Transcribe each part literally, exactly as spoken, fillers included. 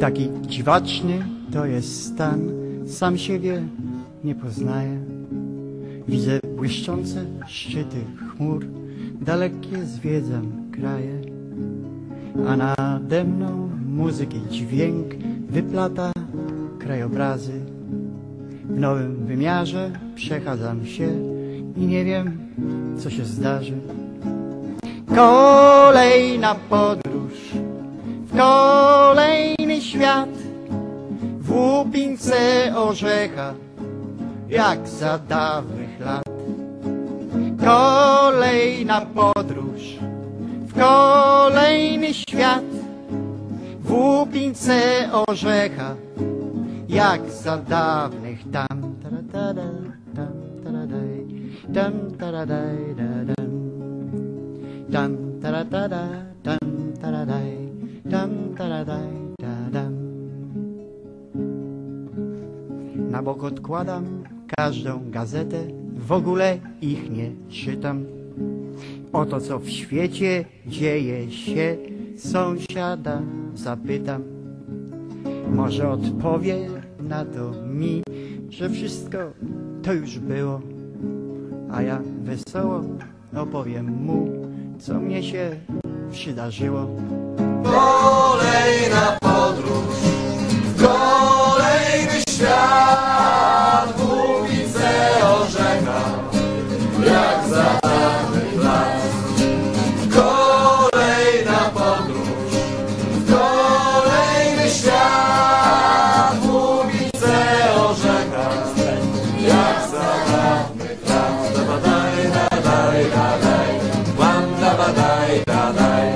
Taki dziwaczny to jest stan, sam siebie nie poznaję. Widzę błyszczące szczyty chmur, dalekie zwiedzam kraje, a nade mną muzyki dźwięk wyplata krajobrazy. W nowym wymiarze przechadzam się i nie wiem, co się zdarzy. Kolejna podróż w kolejny świat, w łupince orzecha, jak za dawnych lat. Kolejna podróż w kolejny świat, w łupince orzecha, jak za dawnych tam. Tam taradaj, tam taradaj, tam taradada, tam taradaj, tam taradaj, dam. Na bok odkładam każdą gazetę, w ogóle ich nie czytam. O to, co w świecie dzieje się, sąsiada zapytam. Może odpowie na to mi, że wszystko to już było, a ja wesoło opowiem mu, co mnie się przydarzyło. Kolejna podróż w kolejny świat, w łupince orzecha, jak za dawnych lat. Kolejna podróż w kolejny świat, w łupince orzecha, jak za dawnych lat. Dabadaj, dadaj, dadaj, łam, dabadaj, dadaj.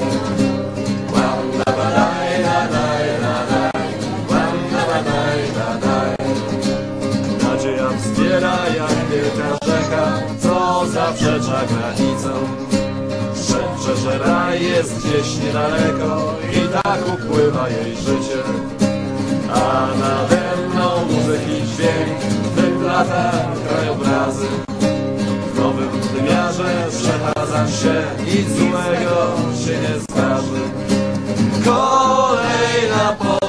Nadzieja wspiera jak wielka rzeka, co zaprzecza granicom. Szepcze, że raj jest gdzieś niedaleko i tak upływa jej życie. A nade mną muzyki dźwięk wyplata krajobrazy. W nowym wymiarze przechadzam się, nic złego się nie zdarzy. Kolejna